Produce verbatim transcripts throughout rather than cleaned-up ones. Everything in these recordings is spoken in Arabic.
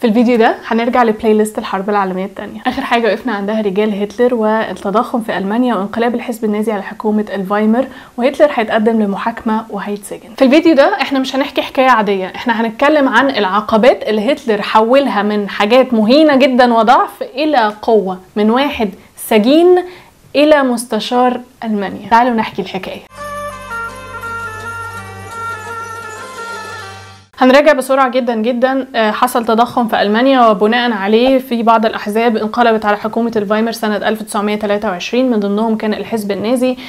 في الفيديو ده هنرجع لبلاي ليست الحرب العالميه الثانيه. اخر حاجه وقفنا عندها رجال هتلر والتضخم في المانيا وانقلاب الحزب النازي على حكومه الفايمر، وهتلر هيتقدم لمحاكمه وهيتسجن. في الفيديو ده احنا مش هنحكي حكايه عاديه، احنا هنتكلم عن العقبات اللي هتلر حولها من حاجات مهينه جدا وضعف الى قوه، من واحد سجين الى مستشار المانيا. تعالوا نحكي الحكايه. هنراجع بسرعة جدا جدا. حصل تضخم في ألمانيا وبناء عليه في بعض الأحزاب انقلبت على حكومة الفايمر سنة ألف وتسعمائة وثلاثة وعشرين، من ضمنهم كان الحزب النازي.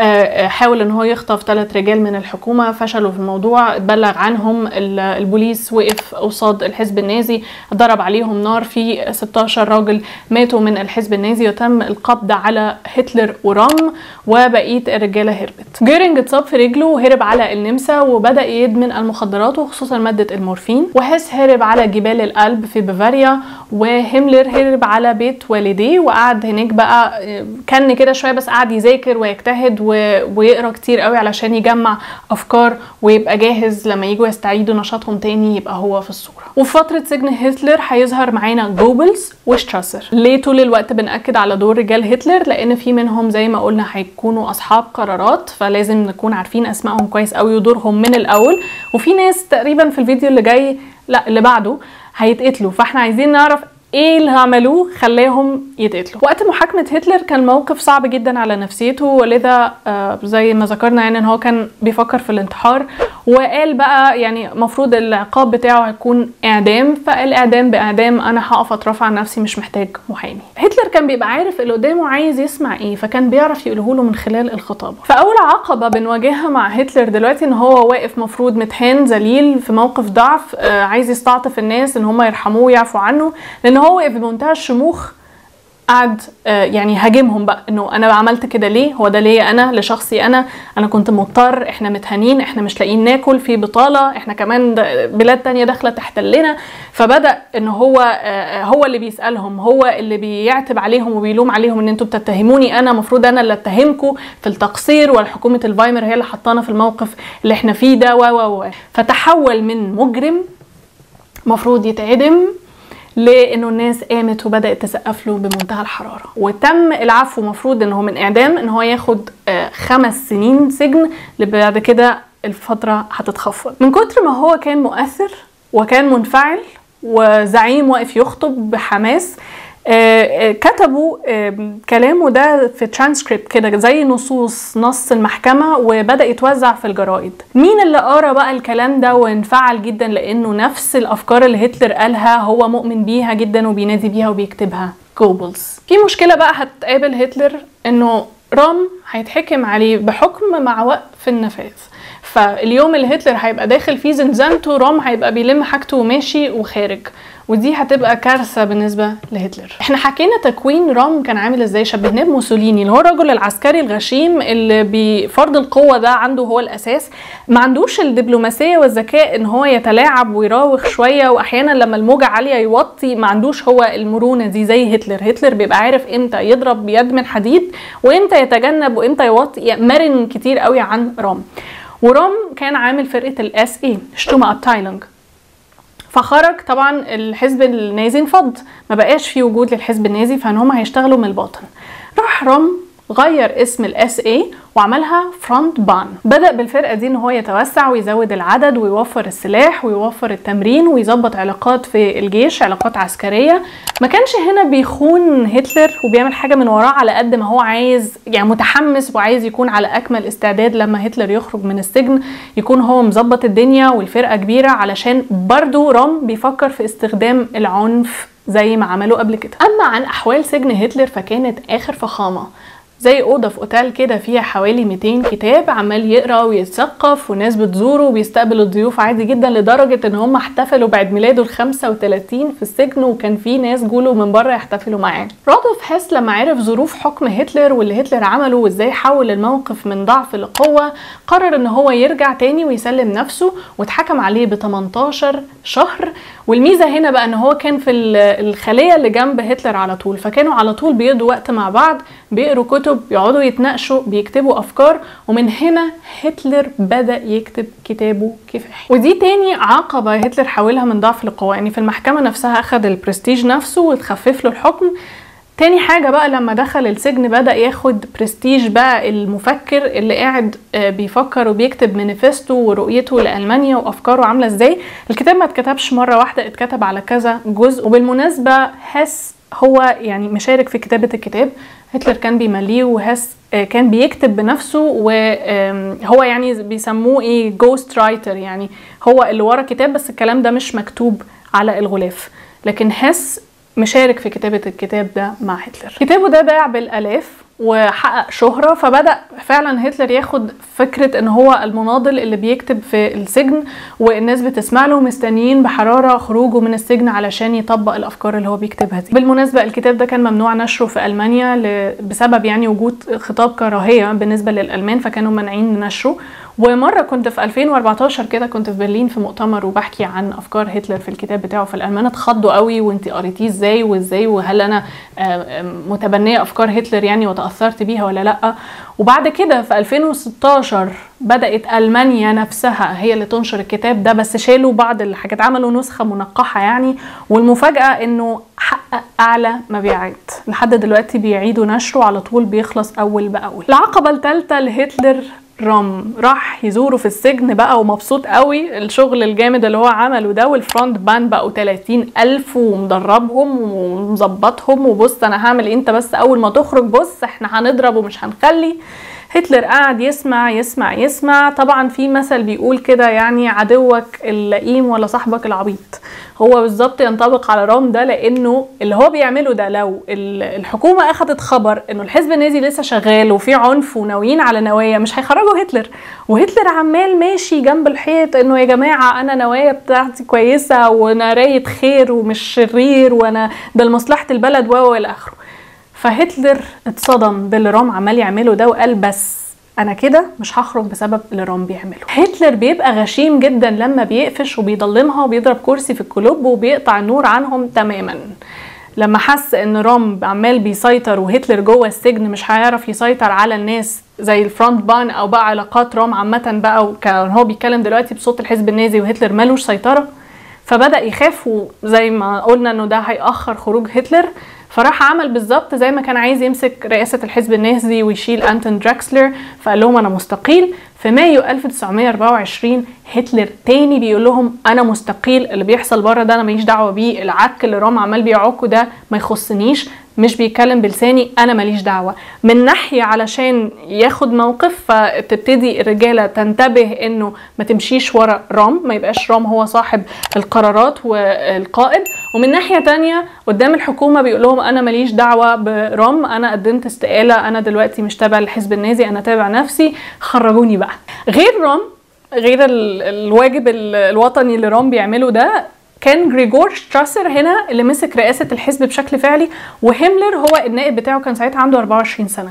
حاول ان هو يخطف ثلاث رجال من الحكومة، فشلوا في الموضوع، اتبلغ عنهم، البوليس وقف قصاد الحزب النازي، ضرب عليهم نار، في ستة عشر راجل ماتوا من الحزب النازي، وتم القبض على هتلر ورام وبقية الرجالة هربت. جيرينج اتصاب في رجله وهرب على النمسا وبدأ يدمن المخدرات وخصوصا مادة المورفين، وهيس هرب على جبال الألب في بافاريا، وهيملر هرب على بيت والديه وقعد هناك بقى كان كده شوية، بس قعد يذاكر ويجتهد ويقرا كتير قوي علشان يجمع أفكار ويبقى جاهز لما يجوا يستعيدوا نشاطهم تاني يبقى هو في الصورة. وفي فترة سجن هتلر هيظهر معانا جوبلز وشتراسر. ليه طول الوقت بنأكد على دور رجال هتلر؟ لأن في منهم زي ما قلنا هيكونوا أصحاب قرارات، فلازم نكون عارفين أسمائهم كويس قوي ودورهم من الأول، وفي ناس تقريبا في الفيديو اللي جاي لا اللي بعده هيتقتلوا، فاحنا عايزين نعرف ايه اللي عملوه خلاهم يتقتلوا. وقت محاكمة هتلر كان موقف صعب جدا على نفسيته، ولذا آه زي ما ذكرنا يعني ان هو كان بيفكر في الانتحار، وقال بقى يعني مفروض العقاب بتاعه هيكون اعدام، فالاعدام باعدام، انا هقف اترافع عن نفسي مش محتاج محامي. هتلر كان بيبقى عارف اللي قدامه عايز يسمع ايه، فكان بيعرف يقوله له من خلال الخطابه. فاول عقبه بنواجهها مع هتلر دلوقتي ان هو واقف مفروض متهان ذليل في موقف ضعف، آه عايز يستعطف الناس ان هم يرحموه ويعفوا عنه، لان هو واقف بمنتهى الشموخ قعد آه يعني هاجمهم بقى انه انا عملت كده ليه، هو ده ليا انا، لشخصي انا انا كنت مضطر، احنا متهانين، احنا مش لاقيين ناكل، في بطاله، احنا كمان بلاد تانية داخله تحتلنا. فبدا ان هو آه هو اللي بيسالهم، هو اللي بيعتب عليهم وبيلوم عليهم ان انتوا بتتهموني انا، مفروض انا اللي اتهمكم في التقصير، والحكومه الفايمر هي اللي حطانا في الموقف اللي احنا فيه ده و و فتحول من مجرم مفروض يتعدم لانه الناس قامت وبدات تسقف له بمنتهى الحراره، وتم العفو مفروض انه من اعدام ان هو ياخد خمس سنين سجن، اللي كده الفتره هتتخفض. من كتر ما هو كان مؤثر وكان منفعل وزعيم واقف يخطب بحماس، آه كتبوا آه كلامه ده في ترانسكريبت كده زي نصوص نص المحكمة، وبدأ يتوزع في الجرائد. مين اللي قرأ بقى الكلام ده وانفعل جدا لأنه نفس الأفكار اللي هتلر قالها هو مؤمن بيها جدا وبينادي بيها وبيكتبها؟ جوبلز. في مشكلة بقى هتقابل هتلر، انه رام هيتحكم عليه بحكم مع وقف النفاذ، فاليوم اللي هتلر هيبقى داخل فيه زنزانته رام هيبقى بيلم حاجته وماشي وخارج، ودي هتبقى كارثه بالنسبه لهتلر. احنا حكينا تكوين رام كان عامل ازاي، شبهناه بموسوليني اللي هو الرجل العسكري الغشيم اللي بفرض القوه ده عنده هو الاساس، ما عندوش الدبلوماسيه والذكاء ان هو يتلاعب ويراوغ شويه، واحيانا لما الموجه عاليه يوطي، ما عندوش هو المرونه دي زي هتلر. هتلر بيبقى عارف امتى يضرب بيد من حديد وامتى يتجنب وامتى يوطي، مرن كتير قوي عن رام. ورام كان عامل فرقه الاس اي شتوما ابتايلنج، فخرج طبعا الحزب النازي انفض، ما بقاش في وجود للحزب النازي، فان هم هيشتغلوا من الباطن. راح رام غير اسم الاس اي وعملها فرونت بان، بدأ بالفرقة دي ان هو يتوسع ويزود العدد ويوفر السلاح ويوفر التمرين ويظبط علاقات في الجيش، علاقات عسكرية. ما كانش هنا بيخون هتلر وبيعمل حاجة من وراه، على قد ما هو عايز يعني متحمس وعايز يكون على اكمل استعداد لما هتلر يخرج من السجن، يكون هو مظبط الدنيا والفرقة كبيرة، علشان برضو رام بيفكر في استخدام العنف زي ما عملوا قبل كده. اما عن احوال سجن هتلر فكانت اخر فخامة، زي اوضه في اوتيل كده فيها حوالي مئتين كتاب، عمال يقرا ويتثقف وناس بتزوره وبيستقبل الضيوف عادي جدا، لدرجه ان هم احتفلوا بعيد ميلاده ال خمسة وثلاثين في السجن، وكان في ناس جولوا من بره يحتفلوا معاه. رادولف هيس لما عرف ظروف حكم هتلر واللي هتلر عمله وازاي حول الموقف من ضعف لقوه، قرر ان هو يرجع تاني ويسلم نفسه، واتحكم عليه ب تمنتاشر شهر. والميزه هنا بقى ان هو كان في الخليه اللي جنب هتلر على طول، فكانوا على طول بيقضوا وقت مع بعض، بيقروا كتب كتب، يقعدوا يتناقشوا، بيكتبوا افكار، ومن هنا هتلر بدأ يكتب كتابه كفاحي. ودي تاني عقبة هتلر حاولها من ضعف القوة، يعني في المحكمة نفسها اخد البرستيج نفسه وتخفف له الحكم. تاني حاجة بقى لما دخل السجن بدأ ياخد برستيج بقى المفكر اللي قاعد بيفكر وبيكتب مانيفستو ورؤيته لألمانيا وأفكاره عاملة ازاي. الكتاب ما اتكتبش مرة واحدة، اتكتب على كذا جزء. وبالمناسبة هيس هو يعني مشارك في كتابة الكتاب، هتلر كان بيمليه وهيس كان بيكتب بنفسه، وهو يعني بيسموه ايه جوست رايتر، يعني هو اللي ورا كتاب بس الكلام ده مش مكتوب على الغلاف. لكن هيس مشارك في كتابة الكتاب ده مع هتلر. كتابه ده باع بالآلاف وحقق شهرة، فبدأ فعلا هتلر ياخد فكرة ان هو المناضل اللي بيكتب في السجن، والناس بتسمع له مستنيين بحرارة خروجه من السجن علشان يطبق الافكار اللي هو بيكتبها دي. بالمناسبة الكتاب ده كان ممنوع نشره في ألمانيا بسبب يعني وجود خطاب كراهية بالنسبة للألمان، فكانوا مانعين نشره. ومره كنت في ألفين وأربعتاشر كده كنت في برلين في مؤتمر وبحكي عن افكار هتلر في الكتاب بتاعه، فالالمان اتخضوا قوي، وانت قريتيه ازاي وازاي، وهل انا متبنيه افكار هتلر يعني وتاثرت بيها ولا لا. وبعد كده في ألفين وستاشر بدات المانيا نفسها هي اللي تنشر الكتاب ده، بس شالوا بعض الحاجات، عملوا نسخه منقحه يعني. والمفاجاه انه حقق اعلى مبيعات، لحد دلوقتي بيعيدوا نشره على طول، بيخلص اول باول. العقبه الثالثه لهتلر رام، راح يزوره في السجن بقى ومبسوط قوي الشغل الجامد اللي هو عمله ده، والفرونت بان بقوا تلاتين ألف ومدربهم ومظبطهم، وبص انا هعمل انت بس اول ما تخرج بص احنا هنضرب ومش هنخلي. هتلر قاعد يسمع يسمع يسمع. طبعا في مثل بيقول كده يعني عدوك اللئيم ولا صاحبك العبيط، هو بالظبط ينطبق على رام ده، لانه اللي هو بيعمله ده لو الحكومه اخذت خبر انه الحزب النازي لسه شغال وفي عنف وناويين على نوايا مش هيخرجوا هتلر. وهتلر عمال ماشي جنب الحيط انه يا جماعه انا نوايا بتاعتي كويسه وانا رايه خير ومش شرير وانا ده لمصلحه البلد و الى اخره. فهتلر اتصدم باللي رام عمال يعمله ده وقال بس انا كده مش هخرج بسبب اللي رام بيعمله. هتلر بيبقى غشيم جدا لما بيقفش وبيضلمها وبيضرب كرسي في الكلوب وبيقطع النور عنهم تماما. لما حس ان رام عمال بيسيطر وهتلر جوه السجن مش هيعرف يسيطر على الناس زي الفرونت بان او بقى علاقات رام عامه بقى، وكان هو بيتكلم دلوقتي بصوت الحزب النازي وهتلر مالوش سيطره، فبدأ يخاف، وزي ما قلنا انه ده هيأخر خروج هتلر. فراح عمل بالظبط زي ما كان عايز يمسك رئاسة الحزب النازي ويشيل أنتون دراكسلر، فقال لهم أنا مستقيل. في مايو ألف وتسعمائة وأربعة وعشرين هتلر تاني بيقول لهم أنا مستقيل، اللي بيحصل بره ده أنا ماليش دعوة بيه، العك اللي رام عمال بيعوكوا ده ما يخصنيش، مش بيتكلم بلساني، أنا ماليش دعوة. من ناحية علشان ياخد موقف فتبتدي الرجالة تنتبه إنه ما تمشيش ورا رام، ما يبقاش رام هو صاحب القرارات والقائد. ومن ناحية تانية قدام الحكومة بيقول لهم أنا ماليش دعوة برام، أنا قدمت استقالة، أنا دلوقتي مش تابع الحزب النازي، أنا تابع نفسي، خرجوني بقى. غير رام، غير الواجب الوطني اللي رام بيعمله ده، كان جريجور شتراسر هنا اللي مسك رئاسة الحزب بشكل فعلي، وهيملر هو النائب بتاعه، كان ساعتها عنده أربعة وعشرين سنة.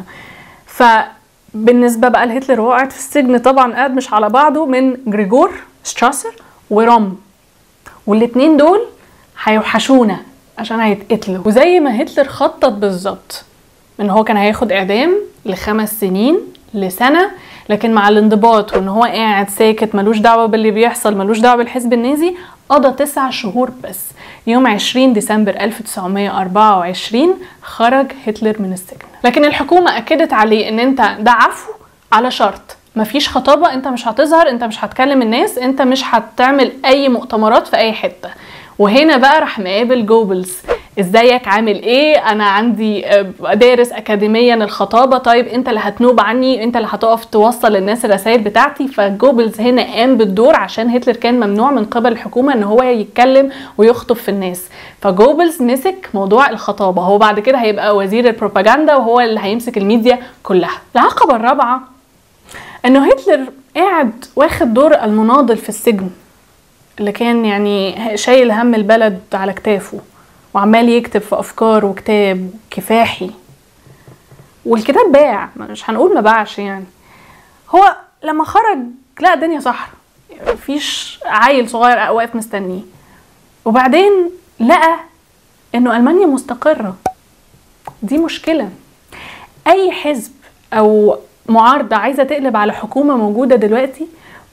فبالنسبة بقى لهتلر وهو قاعد في السجن طبعا قاعد مش على بعضه من جريجور شتراسر ورام، والاتنين دول هيوحشونا عشان هيتقتلوا. وزي ما هتلر خطط بالظبط ان هو كان هياخد اعدام لخمس سنين لسنة، لكن مع الانضباط وان هو قاعد ساكت ملوش دعوة باللي بيحصل، ملوش دعوة بالحزب النازي، قضى تسع شهور بس. يوم عشرين ديسمبر ألف وتسعمائة وأربعة وعشرين خرج هتلر من السجن. لكن الحكومة اكدت عليه ان انت ده عفو على شرط، مفيش خطابة، انت مش هتظهر، انت مش هتكلم الناس، انت مش هتعمل اي مؤتمرات في اي حتة. وهنا بقى راح مقابل جوبلز، ازيك عامل ايه، انا عندي دارس اكاديميا الخطابه، طيب انت اللي هتنوب عني، انت اللي هتقف توصل للناس الرسائل بتاعتي. فجوبلز هنا قام بالدور عشان هتلر كان ممنوع من قبل الحكومه ان هو يتكلم ويخطب في الناس، فجوبلز مسك موضوع الخطابه، هو بعد كده هيبقى وزير البروباغندا وهو اللي هيمسك الميديا كلها. العقبه الرابعه انه هتلر قاعد واخد دور المناضل في السجن، اللي كان يعني شايل هم البلد على كتافه وعمال يكتب في افكار وكتاب كفاحي، والكتاب باع، مش هنقول ما باعش يعني. هو لما خرج لقى الدنيا صحرا، مفيش عيل صغير واقف مستنيه، وبعدين لقى انه المانيا مستقره. دي مشكله، اي حزب او معارضة عايزة تقلب على حكومة موجودة دلوقتي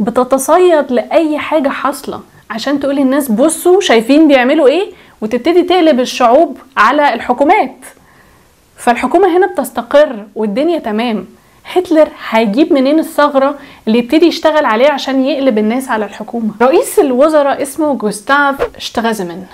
بتتصيد لأي حاجة حاصلة عشان تقول الناس بصوا شايفين بيعملوا ايه، وتبتدي تقلب الشعوب على الحكومات. فالحكومة هنا بتستقر والدنيا تمام. هتلر هيجيب منين الثغرة اللي يبتدي يشتغل عليه عشان يقلب الناس على الحكومة؟ رئيس الوزراء اسمه جوستاف شترازمان،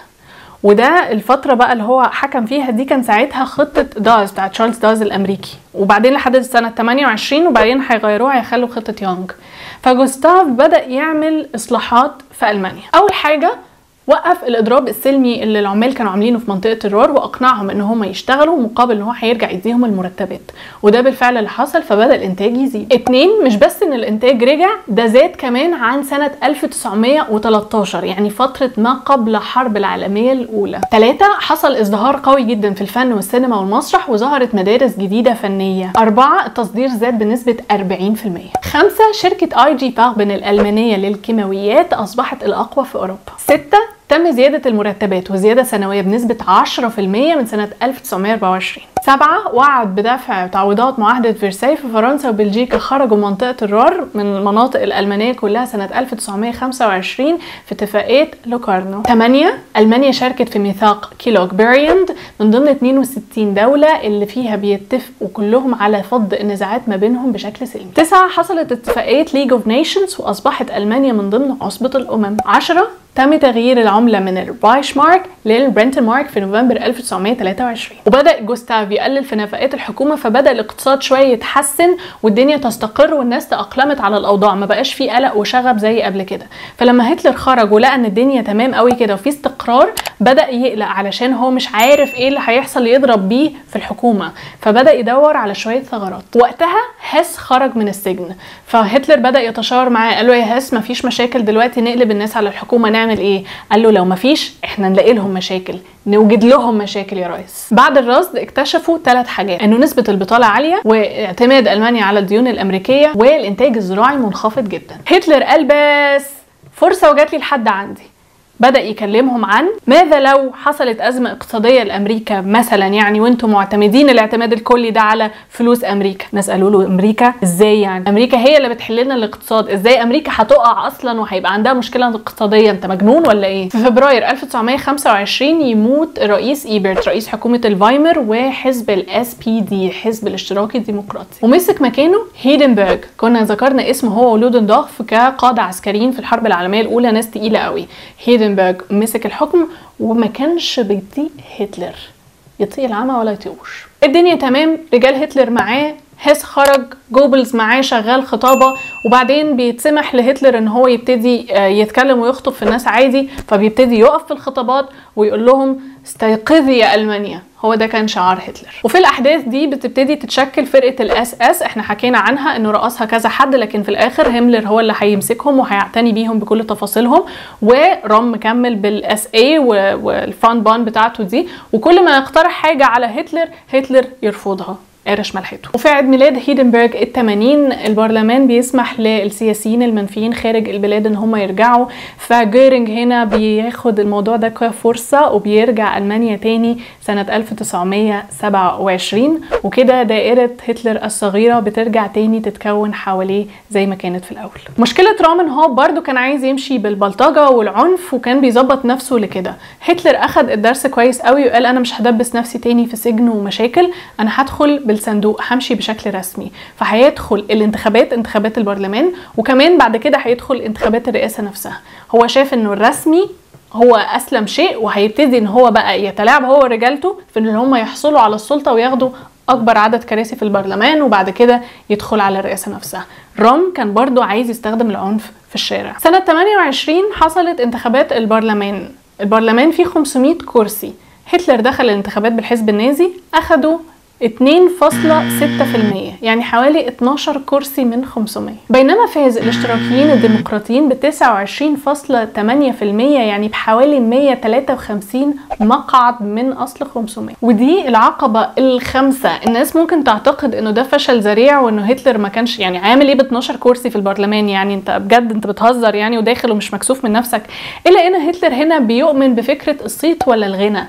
وده الفترة بقى اللي هو حكم فيها دي كان ساعتها خطة داز بتاعت تشارلز داز الأمريكي، وبعدين لحد سنة ثمانية وعشرين وبعدين هيغيروها هيخلوا خطة يونغ. فجوستاف بدأ يعمل إصلاحات في ألمانيا. أول حاجة وقف الإضراب السلمي اللي العمال كانوا عاملينه في منطقة الرور، وأقنعهم إن هم يشتغلوا مقابل إن هو هيرجع يديهم المرتبات، وده بالفعل اللي حصل. فبدأ الإنتاج يزيد. اتنين، مش بس إن الإنتاج رجع، ده زاد كمان عن سنة ألف وتسعمية وتلتاشر، يعني فترة ما قبل الحرب العالمية الأولى. تلاتة، حصل ازدهار قوي جدا في الفن والسينما والمسرح، وظهرت مدارس جديدة فنية. أربعة، التصدير زاد بنسبة أربعين في المية. خمسة، شركة اي جي فاربن الألمانية للكيماويات أصبحت الأقوى في أوروبا. ستة، تم زيادة المرتبات وزيادة سنوية بنسبة عشرة في المية من سنة ألف وتسعمية وأربعة وعشرين. سبعة، وعد بدفع تعويضات معاهدة فرساي في فرنسا وبلجيكا خرجوا منطقة الرور من المناطق الألمانية كلها سنة ألف وتسعمية وخمسة وعشرين في اتفاقية لوكارنو. ثمانية، ألمانيا شاركت في ميثاق كيلوغ بيريند من ضمن اتنين وستين دولة اللي فيها بيتفقوا كلهم على فض النزاعات ما بينهم بشكل سلمي. تسعة، حصلت اتفاقية ليج اوف نيشنز وأصبحت ألمانيا من ضمن عصبة الأمم. عشرة، تم تغيير العملة من الرايشمارك للبرنتنمارك في نوفمبر ألف وتسعمية وتلاتة وعشرين. وبدأ جوستاف يقلل في نفقات الحكومة، فبدأ الاقتصاد شوية يتحسن والدنيا تستقر والناس تأقلمت على الأوضاع، ما بقاش في قلق وشغب زي قبل كده. فلما هتلر خرج ولقى ان الدنيا تمام قوي كده وفي استقرار، بدأ يقلق علشان هو مش عارف ايه اللي هيحصل يضرب بيه في الحكومة، فبدأ يدور على شوية ثغرات. وقتها هس خرج من السجن، فهتلر بدأ يتشاور معاه، قال له يا هس مفيش مشاكل دلوقتي نقلب الناس على الحكومة، نعمل ايه؟ قال له لو مفيش احنا نلاقي لهم مشاكل، نوجد لهم مشاكل يا ريس. بعد الرصد اكتشفوا ثلاث حاجات: انه نسبة البطالة عالية، واعتماد المانيا على الديون الامريكية، والانتاج الزراعي منخفض جدا. هتلر قال بس فرصة وجات لي لحد عندي. بدأ يكلمهم عن ماذا لو حصلت أزمة اقتصادية لأمريكا مثلا، يعني وانتم معتمدين الاعتماد الكلي ده على فلوس أمريكا. ناس قالوا له أمريكا ازاي يعني؟ أمريكا هي اللي بتحل لنا الاقتصاد، ازاي أمريكا هتقع أصلا وهيبقى عندها مشكلة اقتصادية؟ انت مجنون ولا ايه؟ في فبراير ألف وتسعمية وخمسة وعشرين يموت الرئيس إيبرت رئيس حكومة الفايمر وحزب الاس بي دي حزب الاشتراكي الديمقراطي، ومسك مكانه هيدنبرج. كنا ذكرنا اسمه هو ولودندورف كقادة عسكريين في الحرب العالمية الأولى، ناس تقيلة قوي. هيدنبرج مسك الحكم وما كانش بيطيق هتلر، يطيق العمى ولا يطيقوش. الدنيا تمام، رجال هتلر معاه، هس خرج، جوبلز معاه شغال خطابة، وبعدين بيتسمح لهتلر ان هو يبتدي يتكلم ويخطب في الناس عادي، فبيبتدي يقف في الخطابات ويقول لهم استيقظي يا ألمانيا. هو ده كان شعار هتلر. وفي الاحداث دي بتبتدي تتشكل فرقه الاس اس، احنا حكينا عنها انه رأسها كذا حد، لكن في الاخر هيملر هو اللي هيمسكهم وهيعتني بيهم بكل تفاصيلهم، ورام مكمل بالاس اي والفرونت بان بتاعته دي، وكل ما يقترح حاجه على هتلر هتلر يرفضها قرش ملحته. وفي عيد ميلاد هيدنبرج الثمانين البرلمان بيسمح للسياسيين المنفيين خارج البلاد ان هم يرجعوا، فجيرنج هنا بياخد الموضوع ده كفرصه وبيرجع المانيا تاني سنه ألف وتسعمية وسبعة وعشرين، وكده دائره هتلر الصغيره بترجع تاني تتكون حواليه زي ما كانت في الاول. مشكله رامن هو برضو كان عايز يمشي بالبلطجه والعنف وكان بيظبط نفسه لكده. هتلر اخد الدرس كويس قوي وقال انا مش هدبس نفسي تاني في سجن ومشاكل، انا هدخل بالصندوق، همشي بشكل رسمي. فهيدخل الانتخابات، انتخابات البرلمان، وكمان بعد كده هيدخل انتخابات الرئاسه نفسها. هو شاف انه الرسمي هو اسلم شيء، وهيبتدي ان هو بقى يتلاعب هو ورجالته في ان هم يحصلوا على السلطه وياخدوا اكبر عدد كراسي في البرلمان، وبعد كده يدخل على الرئاسه نفسها. رام كان برضو عايز يستخدم العنف في الشارع. سنه ثمانية وعشرين حصلت انتخابات البرلمان. البرلمان فيه خمسمية كرسي. هتلر دخل الانتخابات بالحزب النازي، اخدوا اتنين فاصلة ستة في المية، يعني حوالي اتناشر كرسي من خمسمية، بينما فاز الاشتراكيين الديمقراطيين ب تسعة وعشرين فاصلة تمانية في المية، يعني بحوالي مية وتلاتة وخمسين مقعد من اصل خمسمية. ودي العقبة الخامسة. الناس ممكن تعتقد انه ده فشل ذريع وانه هتلر ما كانش يعني عامل ايه ب اتناشر كرسي في البرلمان، يعني انت بجد انت بتهزر يعني وداخل ومش مكسوف من نفسك. الا ان هتلر هنا بيؤمن بفكرة الصيت ولا الغنى.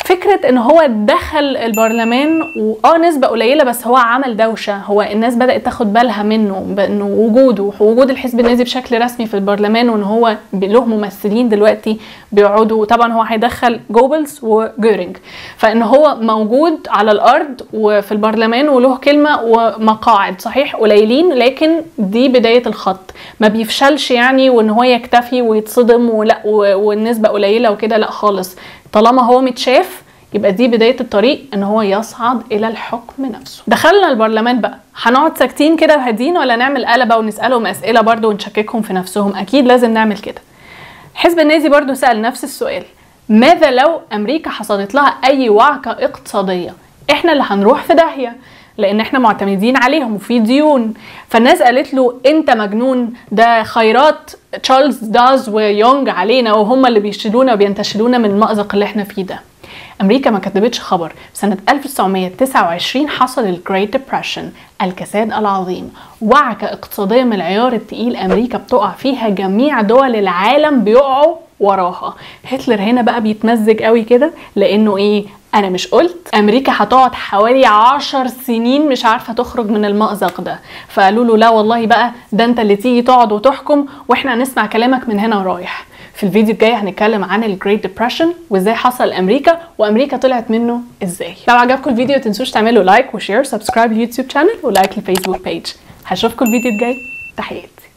فكرة ان هو دخل البرلمان واه نسبة قليلة بس هو عمل دوشة، هو الناس بدأت تاخد بالها منه بانه وجوده وجود الحزب النازي بشكل رسمي في البرلمان، وان هو له ممثلين دلوقتي بيقعدوا. طبعا هو هيدخل جوبلز وجورينج، فان هو موجود على الارض وفي البرلمان وله كلمة ومقاعد صحيح قليلين، لكن دي بداية الخط، ما بيفشلش يعني وان هو يكتفي ويتصدم ولا والنسبة قليلة وكده، لا خالص. طالما هو متشاف يبقى دي بداية الطريق ان هو يصعد الى الحكم نفسه. دخلنا البرلمان بقى، هنقعد ساكتين كده وهادين ولا نعمل قلبة ونسألهم اسئلة برضو ونشككهم في نفسهم؟ اكيد لازم نعمل كده. الحزب النازي برضو سأل نفس السؤال، ماذا لو امريكا حصلت لها اي وعكة اقتصادية؟ احنا اللي هنروح في داهية لان احنا معتمدين عليهم وفي ديون. فالناس قالت له انت مجنون، ده خيرات تشارلز داز ويونج علينا وهم اللي بيشيلونا وبينتشلونا من المأزق اللي احنا فيه ده. امريكا ما كتبتش خبر. سنة ألف وتسعمية تسعة وعشرين حصل الجريت ديبريشن، الكساد العظيم، وعكة اقتصادية من العيار التقيل امريكا بتقع فيها، جميع دول العالم بيقعوا وراها. هتلر هنا بقى بيتمزج قوي كده، لانه ايه؟ انا مش قلت امريكا هتقعد حوالي عشر سنين مش عارفة تخرج من المأزق ده؟ فقالوا له لا والله بقى، ده انت اللي تيجي تقعد وتحكم واحنا هنسمع كلامك من هنا ورايح. في الفيديو الجاي هنتكلم عن الجريت ديبريشن وازاي حصل لامريكا وامريكا طلعت منه ازاي. لو عجبكم الفيديو متنسوش تعملوا لايك وشير، سبسكرايب لليوتيوب شانل ولايك للفيسبوك بيج. هشوفكم الفيديو الجاي، تحياتي.